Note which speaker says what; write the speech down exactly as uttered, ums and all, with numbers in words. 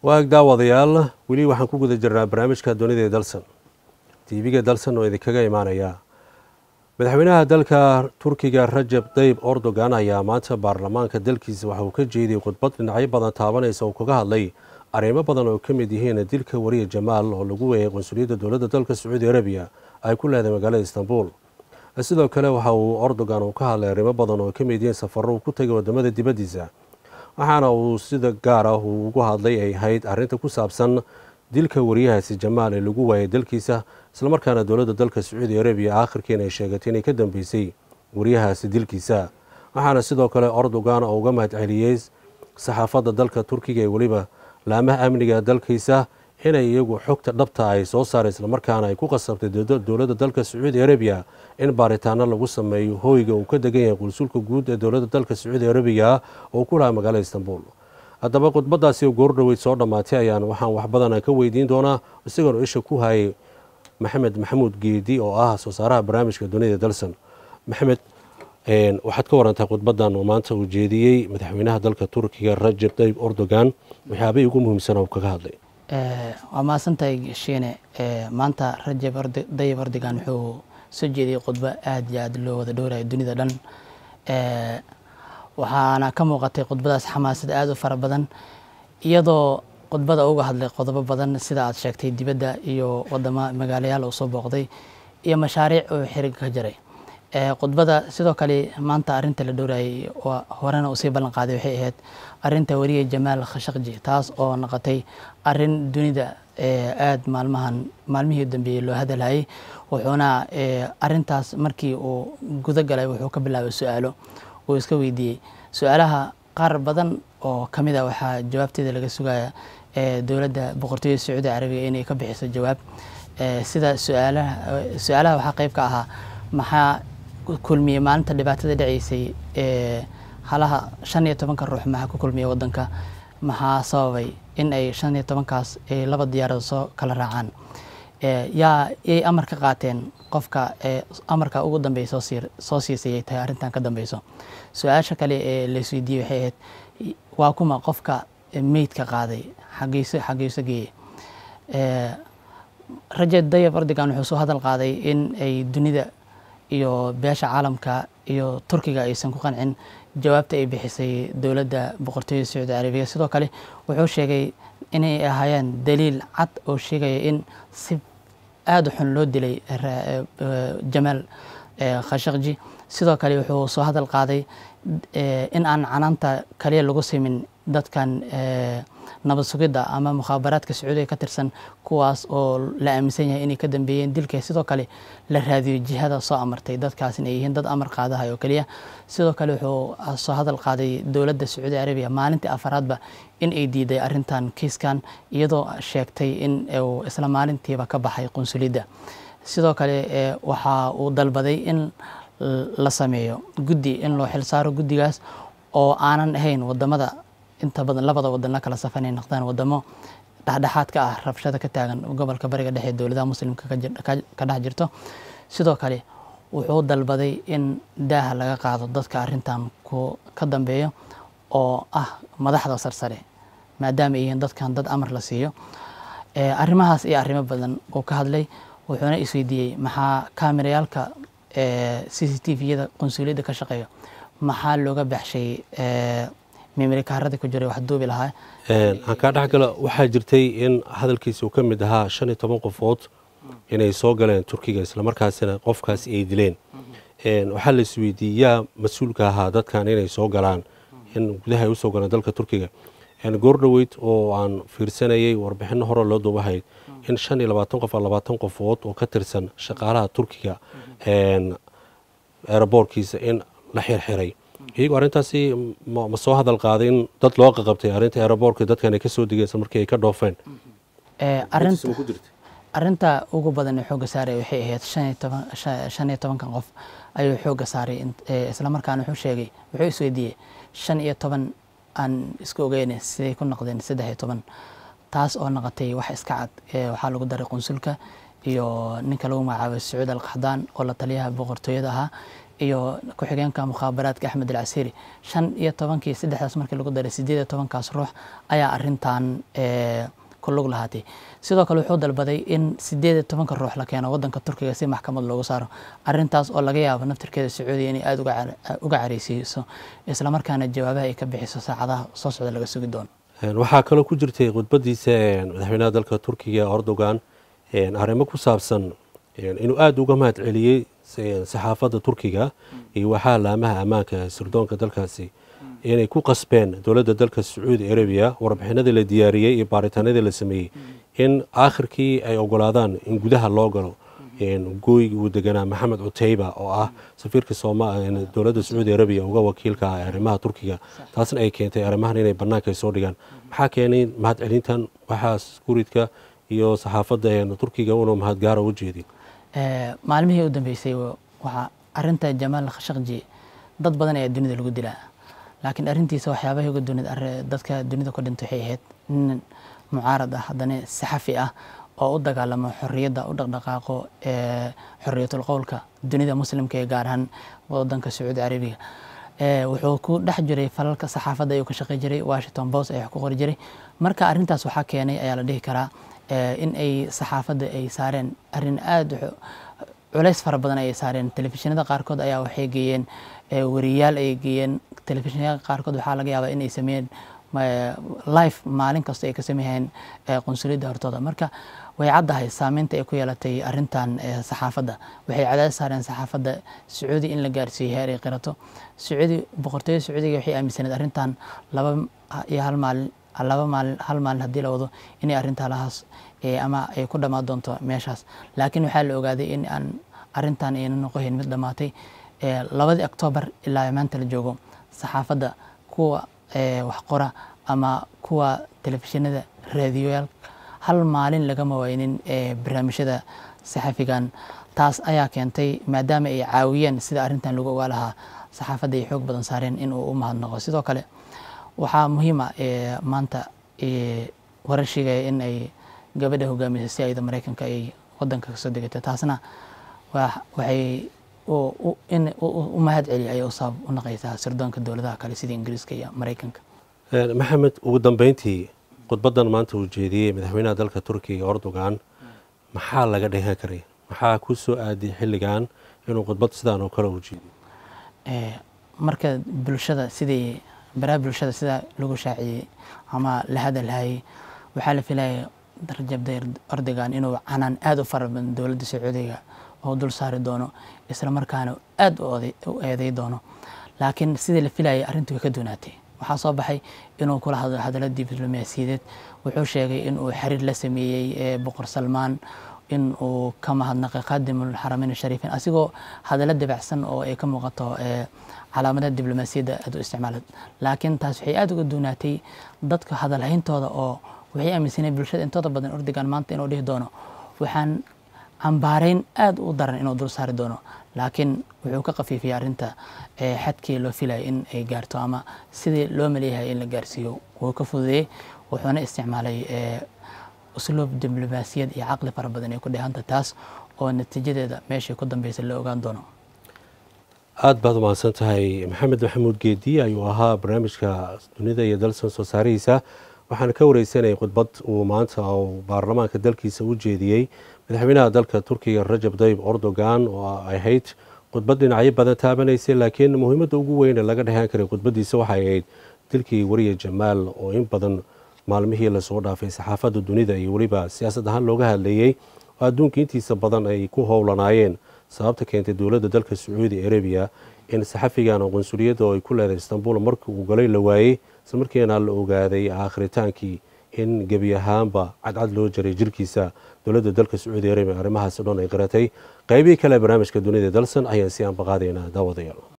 Speaker 1: waag daawadayaal weli waxaan ku guda jirnaa barnaamijka dunida ee dalsan tv-ga dalsan oo idinkaga imaanaya madaxweynaha dalka turkiga Rajab Tayyip Erdogan ayaa maanta baarlamaanka dalkiisa waxa uu ka jeediyay khudbad dhinacyo badan taabanaysa oo kaga hadlay arrimo badan oo ka mid yihiin dilka wariye Jamaal oo lagu weeyay qunsuliyadda dowladda dalka Sacuudi Arabiya ay ku leedahay magaalada Istanbul. sidoo kale waxa uu Erdogan uu ka hadlay arrimo badan oo ka mid yihiin safarro uu ku tagay wadamada dibadiisa, waxaana uu sida gaar ah ugu hadlay ay ahayd arrinta ku saabsan dilka wariyahaasi Jamaal ee lagu waayay dalkiisa, isla markaana dowladda dalka Sacuudi Arabiya aakhirkiina ay sheegatay inay ka dambeysay wariyahaasi dilkiisa. waxaana sidoo kale Erdogan oo uga mahadceliyay saxaafadda dalka Turkiga ee waliba laamaha amniga dalkiisa inay iyagu xogta dhabta ay soo saareen, isla markaana ay ku qasabtay dowladda dalka Sacuudi Arabiya in baaritaano lagu sameeyo hoyga uu ka degan yahay qunsulka guud ee dowladda dalka Sacuudi Arabiya oo ku lahaa magaalada Istanbul. haddaba khudbadaasi goordhoweyd soo dhammaatay ayaan waxaan wax badan ka weydiin doonaa isagoona isha ku hayay maxamed maxamuud geedi oo ah soo saaraha barnaamijka dunida dalsan. maxamed, waxaad ka warantaa khudbadan oo maanta uu jeediyey madaxweynaha dalka Turkiga Rajab Tayyip Erdogan, waxyaabay ugu muhiimsan oo kaga hadlay.
Speaker 2: waa maasantahay shiine. maanta Rajab Tayyip Erdogan wuxuu soo jeediyey khudbo aad iyo aad loo wada dhowrayo dunida dhan, waxaana ka muuqatay khudbadaas xamaasad aad u fara badan, iyadoo khudbada uga hadlay qodobo badan sida aad sheegtay dibadda iyo wadamo magaalayaal uu soo booqday iyo mashaariic uu xiriga ka jiray. khudbada sidoo kale maanta arrinta la dhowrayay horena uu sii ballan qaaday waxay ahayd arrinta wariye Jamaal Khashoggi, taas oo noqotay arrin dunida aad maalmahan maalmihii dambeeyay loo hadalhayay, wuxuuna arrintaas markii uu guda galay wuxuu ka bilaabay su'aalo uu iska weydiiyey. su'aalaha qaar badan oo ka mid ah waxaa jawaabteeda laga sugaya dowladda boqortooyada Sacuudi Arabiya inay ka bixiso jawaab. sida su'aalaha su'aalaha waxaa qayb ka ahaa maxaa kulmiyey maalinta dhibaatada dhaceysay halaha shan iyo tobanka ruux maxaa ku kulmiyey wadanka, maxaa sababay in ay shan iyo tobankaas ay laba diyaarad soo kala raacaan, yaa yay amar ka qaateen qofka amarka ugu dambeeya soo siir soo siisay tahay arrintan ka dambeyso. su-aasha kale ee la isweydiiyey waxay ahayd waa kuma qofka meydka qaaday xagiisa xagiisa geeyey. Rajab Tayyip Erdogan wuxuu soo hadal qaaday in ay dunida iyo beesha caalamka iyo Turkiga aysan ku qancin jawaabta ay bixisay dowladda boqortooyada Sacuudi Arabiya. sidoo kale wuxuu sheegay inay ahaayeen daliil cad oo sheegaya in si aad u xun loo dilay Jamaal Khashoggi. sidoo kale wuxuu soo hadal qaaday in aan canaanta kaliya lagu simin dadkan nabad sugidda ama mukhaabaraadka Sacuudiga ka tirsan, kuwaas oo la aaminsan yahay inay ka dambeeyeen dilka. sidoo kale la raadiyo jihada soo amartay dadkaas inay yihiin dad amar qaadahay oo kaliya. sidoo kale wuxuu soo hadal qaaday dowladda Sacuudi Arabiya maalintii afaraadba in ay diiday arrintan kiiskan, iyadoo sheegtay in uu isla maalintiiba ka baxay qunsuliyadda. sidoo kale waxa uu dalbaday in la sameeyo guddi, in loo xilsaaro guddigaas oo aanan ahayn wadamada inta badan labada wadan la kala safan ay noqdaan wadamo dhexdhexaad ka ah rabshada ka taagan gobolka bariga dhexe dowladaha muslimka ka dhex jirto. sidoo kale wuxuu dalbaday in daaha laga qaado dadka arrintan ku ka dambeeyo oo ah madaxda sarsare, maadaama ay yihiin dadkan dad amar la siiyo. arrimahaas iyo arrimo badan uu ka hadlay, wuxuuna isweydiiyey maxaa kaamirayaalka c c t v-yada qunsuliyadda ka shaqeeya maxaa looga baxshay memory kaarada ku jiray wax duubi lahaa.
Speaker 1: aan ka dhaxgala waxaa jirtay in hadalkiisa uu ka mid ahaa shan iyo toban qofood inay soo galeen Turkiga, isla markaasina qofkaasi ay dileen. waxaa la isweydiiyaa mas-uulka ahaa dadkan inay soo galaan in gudaha ay u soo galaan dalka Turkiga. goordhoweyd oo aan fiirsanayay warbixino hore loo duubahay in shan iyo labaatan qof labaatan qofood oo ka tirsan shaqaalaha Turkiga airportkiisa in la xirxiray. iyagoo arrintaasi ma soo hadal qaaday in dad loo qaqabtay arrinta airportka dadkan ay ka soo digeen markii ay ka dhoofeen.
Speaker 2: arrinta ugu badan ee xooga saaray waxay ahayd shan iyo tobankan qof ayuu xooga saaray, isla markaana wuxuu sheegay wuxuu isweydiiyey shan iyo toban aan isku ogeyn siday ku noqdeen saddex iyo toban, taas oo noqotay wax iska cad. waxaa lagu daray qunsulka iyo ninka lagu magacaabay Sacuud al-Qaxdaan oo la taliyaha boqortooyada ahaa, iyo ku-xigeenka mukhaabaraadka Axmed Al-Casiiri shan iyo tobankii saddexdaas markii lagu daray sideed iyo tobankaas ruux ayaa arrintan ku lug lahaatay. sidoo kale wuxuu dalbaday in sideed iyo tobanka ruux la keeno wadanka Turkiga si maxkamad loogu saaro arrintaas oo laga yaabo naftirkeeda Sacuudiga inay aad uga careysiiso isla markaana jawaabaha ay ka bixiso saacadaha soo socda laga sugi doono.
Speaker 1: waxaa kaloo ku jirtay khudbadiisa madaxweynaha dalka Turkiga Erdogan arrimo ku saabsan inuu aad uga mahad celiyay saxaafadda Turkiga iyo waxa laamaha amaanka sirdoonka dalkaasi inay ku qasbeen dowladda dalka Saudi Arabia warbixinada la diyaariyay iyo baaritaanada la sameeyay in aakhirkii ay ogolaadaan in gudaha loo galo gooyga uu deganaa Maxamed Utayba oo ah safiirka Soomaaliya dowladda Saudi Arabia uga wakiilka ah arrimaha Turkiga taasna ay keentay arrimahan inay banaanka soo dhigaan. maxaa keenay mahad celintan waxaas guridka iyo saxaafadda Turkiga uu mahad gaar u jeediyay
Speaker 2: maalmihii u dambeysay waxa arinta Jamaal Khashoggi dad badan ee dunida lagu dilaa laakiin arintiisa waxyaabaha ugu dunida dadka dunida ku dhintay waxay ahayd nin mucaarad ah haddana saxafi ah oo u dagaalamo xorriyadda u dhaqdhaqaaqo ee xorriyatul qowlka dunida muslimka ee gaar ahaan wadanka Saudi Arabia wuxuu ku dhex jiray falalka saxaafadda ayuu ka shaqeyn jiray Washington Post ayaa ku qori jiray marka arintaas waxaa keenay ayaa la dhihi karaa in ay saxaafadda ay saareen arin aad culays fara badan ay saareen telefishinada qaarkood ayaa waxay geeyeen wariyaal ay geeyeen telefishinada qaarkood waxaa laga yaabaa in ay sameeyeen live maalin kasta ay ka sameeyeen qunsuliyadda hortooda marka way caddahay saameynta ay ku yeelatay arintan saxaafadda waxay cadaadis saareen saxaafadda Sacuudi in la gaarsiiyo heer ay qirato Sacuudi boqortooyada Sacuudiga waxay aaminsaneed arintan laba iyo hal maalin laba maalin hal maalin hadii la wado inay arinta lahaas ama ay ku dhamaan doonto meeshaas laakiin waxaa la ogaaday in aan arintan ay noqonin mid dhamaatay labadii October ilaa maanta la joogo saxaafadda kuwa wax qora ama kuwa telefishinada raadiyoyaal hal maalin laga mawaynin barnaamijyada saxafigan taas ayaa keentay maadaama ay caawiyeen sida arintan lagu ogaa lahaa saxaafadda ay xoog badan saareen in uu u mahadnaqo sidoo kale waxaa muhiim ah maanta warar sheegaya in ay gabadha hogaamisay siyaasadda Mareykanka ay wadanka ka soo degatay taasna waxay in u mahad celiyo ay u sabab u naqaysaa sirdoonka dowladaha kale sida Ingiriiska iyo Mareykanka.
Speaker 1: Maxamed ugu dambeyntii khudbadan maanta uu jeediyay madaxweynaha dalka Turkiga Erdogan maxaa laga dhahan karay maxaa ku soo aaday xilligan inuu khudbad sidaan oo kale u jeediyo
Speaker 2: marka bulshada sidii baraha bulshada sida lagu shaaciyay ama la hadalhay waxaa la filayay Rajab Tayyip Erdogan inuu canaan aad u fara badan dowladda Sacuudiga oo dul saari doono isla markaana aad u eeday doono laakiin sidii la filayay arrintu way ka doonaatay waxaa soo baxay inuu kula hadlo hadallo diblomaasiyadeed wuxuu sheegay in uu xiriir la sameeyay boqor Salmaan in uu ka mahadnaqay qaadimul xaramayn shariifin asigoo hadallo dabacsan oo ay ka muuqato calaamadaha diblomaasiyadda aad u isticmaalay laakiin taas waxay aad uga doonaatay dadka hadal hayntooda oo waxay aaminsanayeen bulshada intooda badan Erdogan maanta inuu dhihi doono waxaan ambaareyn aad u daran inuu dul saari doono laakiin wuxuu ka qafiifiyay arinta xadkii loo filayay in ay gaarto ama sidii loo maleeyahay in la gaarsiiyo wuu ka fududeeyay wuxuuna isticmaalay usluub diblomaasiyad iyo caqli fara badan ay ku dhahanta taas oo natiijadeeda meesha ku dambeysay la ogaan doono.
Speaker 1: aad baad u mahadsan tahay Maxamed Maxamuud Geedi ayuu ahaa barnaamijka dunida iyo dalsan soo saarihiisa waxaan ka wareysanay khudbad uu maanta oo baarlamaanka dalkiisa u jeediyay madaxweynaha dalka Turkiga Rajab Tayyip Erdogan oo ay ahayd khudbad dhinacyo badan taabanaysay laakiin muhiimadda ugu weyn ee laga dhahan karay khudbadiisa waxay ahayd dilkii wariye Jamaal oo in badan maalmihii la soo dhaafay saxaafadda dunida iyo waliba siyaasad ahaan looga hadlayay oo adduunka intiisa badan ay ku howlanaayeen sababta keentay dowladda dalka Saudi Arabia in saxafigan oo qunsuliyadda oo ay ku leedahay Istanbul markii uu galay la waayay isla markiina la ogaaday aakhritaankii in gebi ahaanba cadcad loo jaray jirkiisa dowladda dalka Saudi Arabia arrimahaas oo dhan ay qaratay qaybihii kale barnaamijka dunida dalsan ayaan si aan baqaadayna daawadayaal